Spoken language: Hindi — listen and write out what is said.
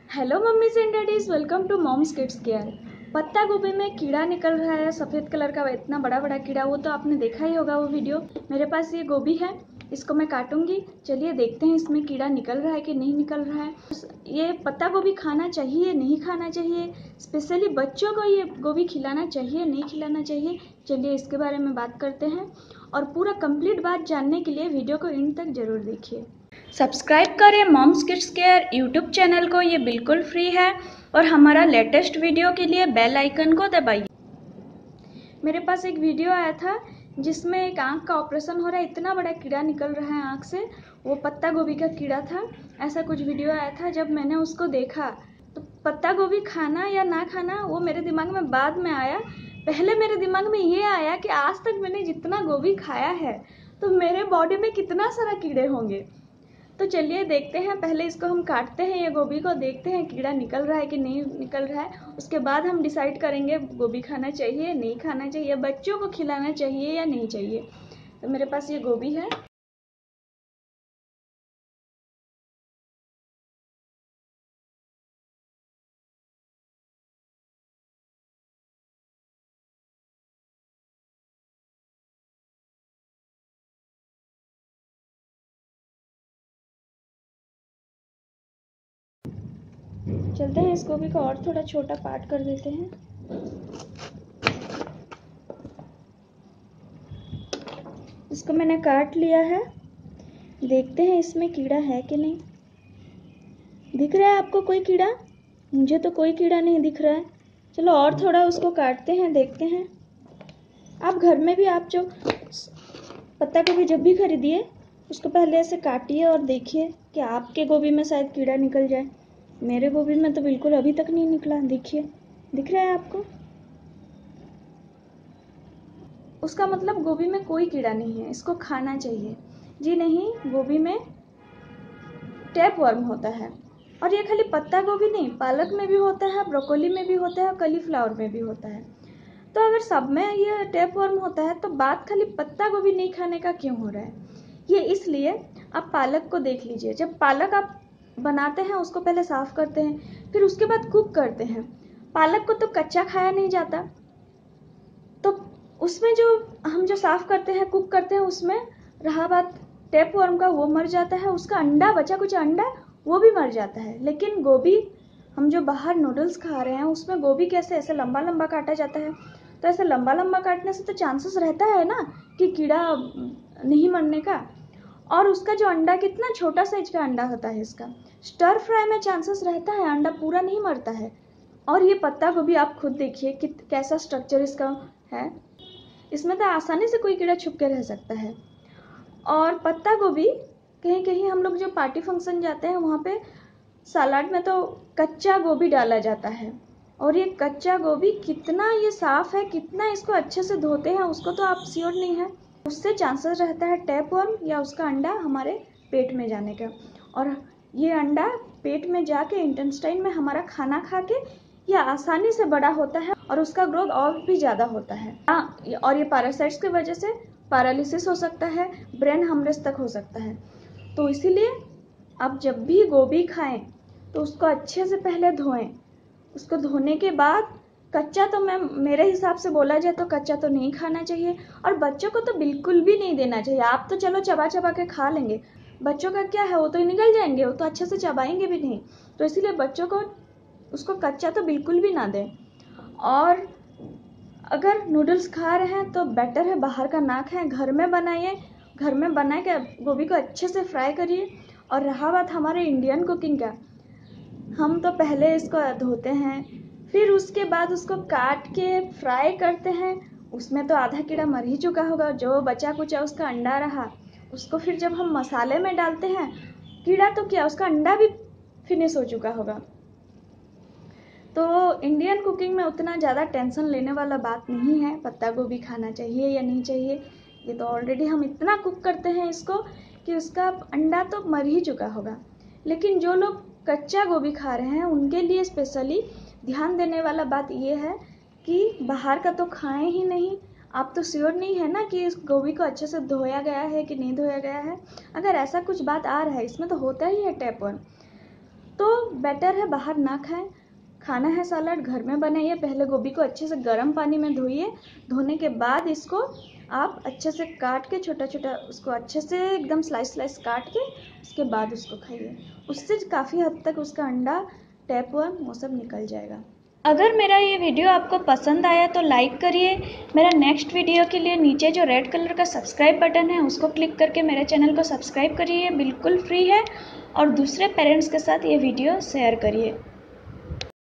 Hello mummies and daddies, welcome to moms kids care. पत्ता गोभी में कीड़ा निकल रहा है सफ़ेद कलर का, इतना बड़ा बड़ा कीड़ा, वो तो आपने देखा ही होगा वो वीडियो। मेरे पास ये गोभी है, इसको मैं काटूंगी। चलिए देखते हैं इसमें कीड़ा निकल रहा है कि नहीं निकल रहा है। ये पत्ता गोभी खाना चाहिए नहीं खाना चाहिए, स्पेशली बच्चों को ये गोभी खिलाना चाहिए नहीं खिलाना चाहिए, चलिए इसके बारे में बात करते हैं। और पूरा कंप्लीट बात जानने के लिए वीडियो को एंड तक जरूर देखिए। सब्सक्राइब करें moms kids care YouTube channel को, ये बिल्कुल फ्री है। और हमारा लेटेस्ट वीडियो के लिए बेल आइकन को दबाइए। मेरे पास एक वीडियो आया था जिसमें एक आँख का ऑपरेशन हो रहा है, इतना बड़ा कीड़ा निकल रहा है आँख से, वो पत्ता गोभी का कीड़ा था। ऐसा कुछ वीडियो आया था। जब मैंने उसको देखा तो पत्ता गोभी खाना या ना खाना वो मेरे दिमाग में बाद में आया। पहले मेरे दिमाग में ये आया कि आज तक मैंने जितना गोभी खाया है तो मेरे बॉडी में कितना सारा कीड़े होंगे। तो चलिए देखते हैं, पहले इसको हम काटते हैं, ये गोभी को देखते हैं कीड़ा निकल रहा है कि नहीं निकल रहा है। उसके बाद हम डिसाइड करेंगे गोभी खाना चाहिए नहीं खाना चाहिए, बच्चों को खिलाना चाहिए या नहीं चाहिए। तो मेरे पास ये गोभी है। चलते हैं, इस गोभी को और थोड़ा छोटा पार्ट कर देते हैं। इसको मैंने काट लिया है, देखते हैं इसमें कीड़ा है कि नहीं। दिख रहा है आपको कोई कीड़ा? मुझे तो कोई कीड़ा नहीं दिख रहा है। चलो और थोड़ा उसको काटते हैं, देखते हैं। आप घर में भी आप जो पत्ता गोभी जब भी खरीदिए उसको पहले ऐसे काटिए और देखिए कि आपके गोभी में शायद कीड़ा निकल जाए। मेरे गोभी में तो बिल्कुल अभी तक नहीं निकला। देखिए, दिख रहा है आपको? उसका मतलब गोभी में कोई कीड़ा नहीं है, इसको खाना चाहिए। जी नहीं, गोभी में टैप वर्म होता है। और ये खाली पत्ता गोभी नहीं, पालक में भी होता है, ब्रोकोली में भी होता है, कलीफ्लावर में भी होता है। तो अगर सब में ये टैप वर्म होता है तो बात खाली पत्ता गोभी नहीं खाने का क्यों हो रहा है? ये इसलिए, आप पालक को देख लीजिए। जब पालक आप बनाते हैं उसको पहले साफ करते हैं, फिर उसके बाद कुक करते हैं। पालक को तो कच्चा खाया नहीं जाता, तो उसमें जो हम जो साफ करते हैं कुक करते हैं उसमें रहा बात टैप वर्म का, वो मर जाता है। उसका अंडा, बचा कुछ अंडा, वो भी मर जाता है। लेकिन गोभी, हम जो बाहर नूडल्स खा रहे हैं उसमें गोभी कैसे ऐसे लंबा लंबा काटा जाता है, तो ऐसे लंबा लंबा काटने से तो चांसेस रहता है ना कि कीड़ा नहीं मरने का। और उसका जो अंडा, कितना छोटा साइज का अंडा होता है इसका, स्टर फ्राई में चांसेस रहता है अंडा पूरा नहीं मरता है। और ये पत्ता गोभी आप खुद देखिए कि कैसा स्ट्रक्चर इसका है, इसमें तो आसानी से कोई कीड़ा छुप के रह सकता है। और पत्ता गोभी कहीं कहीं हम लोग जो पार्टी फंक्शन जाते हैं वहाँ पे सलाद में तो कच्चा गोभी डाला जाता है। और ये कच्चा गोभी कितना ये साफ है, कितना इसको अच्छे से धोते हैं उसको तो आप श्योर नहीं है। उससे चांसेस रहता है टैपवर्म या उसका अंडा हमारे पेट में जाने का। और ये अंडा पेट में जाके इंटेस्टाइन में हमारा खाना खा के ये आसानी से बड़ा होता है और उसका ग्रोथ और भी ज़्यादा होता है। और ये पैरासाइट्स की वजह से पैरालिसिस हो सकता है, ब्रेन हेमरेज तक हो सकता है। तो इसीलिए आप जब भी गोभी खाएं तो उसको अच्छे से पहले धोएं। उसको धोने के बाद कच्चा तो मेरे हिसाब से बोला जाए तो कच्चा तो नहीं खाना चाहिए। और बच्चों को तो बिल्कुल भी नहीं देना चाहिए। आप तो चलो चबा चबा के खा लेंगे, बच्चों का क्या है, वो तो निकल जाएंगे, वो तो अच्छे से चबाएंगे भी नहीं। तो इसीलिए बच्चों को उसको कच्चा तो बिल्कुल भी ना दें। और अगर नूडल्स खा रहे हैं तो बेटर है बाहर का ना खाएं, घर में बनाइए। घर में बना के गोभी को अच्छे से फ्राई करिए। और रहा बात हमारे इंडियन कुकिंग का, हम तो पहले इसको धोते हैं, फिर उसके बाद उसको काट के फ्राई करते हैं। उसमें तो आधा कीड़ा मर ही चुका होगा, जो बचा कुचा उसका अंडा रहा उसको फिर जब हम मसाले में डालते हैं, कीड़ा तो क्या, उसका अंडा भी फिनिश हो चुका होगा। तो इंडियन कुकिंग में उतना ज़्यादा टेंशन लेने वाला बात नहीं है पत्ता गोभी खाना चाहिए या नहीं चाहिए। ये तो ऑलरेडी हम इतना कुक करते हैं इसको कि उसका अंडा तो मर ही चुका होगा। लेकिन जो लोग कच्चा गोभी खा रहे हैं उनके लिए स्पेशली ध्यान देने वाला बात ये है कि बाहर का तो खाएं ही नहीं। आप तो श्योर नहीं है ना कि इस गोभी को अच्छे से धोया गया है कि नहीं धोया गया है। अगर ऐसा कुछ बात आ रहा है, इसमें तो होता ही है टैपवर्म, तो बेटर है बाहर ना खाएं। खाना है सलाद घर में बनाइए। पहले गोभी को अच्छे से गर्म पानी में धोइए। धोने के बाद इसको आप अच्छे से काट के छोटा छोटा उसको अच्छे से एकदम स्लाइस काट के उसके बाद उसको खाइए। उससे काफ़ी हद तक उसका अंडा, टैपवर्म वो सब निकल जाएगा। अगर मेरा ये वीडियो आपको पसंद आया तो लाइक करिए। मेरा नेक्स्ट वीडियो के लिए नीचे जो रेड कलर का सब्सक्राइब बटन है उसको क्लिक करके मेरे चैनल को सब्सक्राइब करिए, बिल्कुल फ्री है। और दूसरे पेरेंट्स के साथ ये वीडियो शेयर करिए।